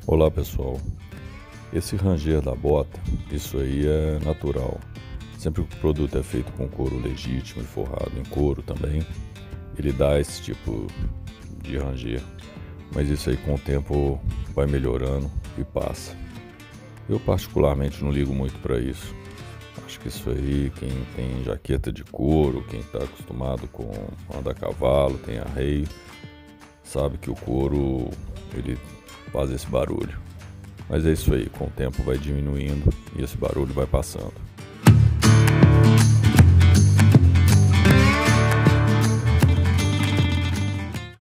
Olá pessoal, esse ranger da bota, isso aí é natural. Sempre que o produto é feito com couro legítimo e forrado em couro também, ele dá esse tipo de ranger. Mas isso aí com o tempo vai melhorando e passa. Eu particularmente não ligo muito para isso. Acho que isso aí, quem tem jaqueta de couro, quem está acostumado com andar a cavalo, tem arreio, sabe que o couro ele faz esse barulho. Mas é isso aí, com o tempo vai diminuindo e esse barulho vai passando.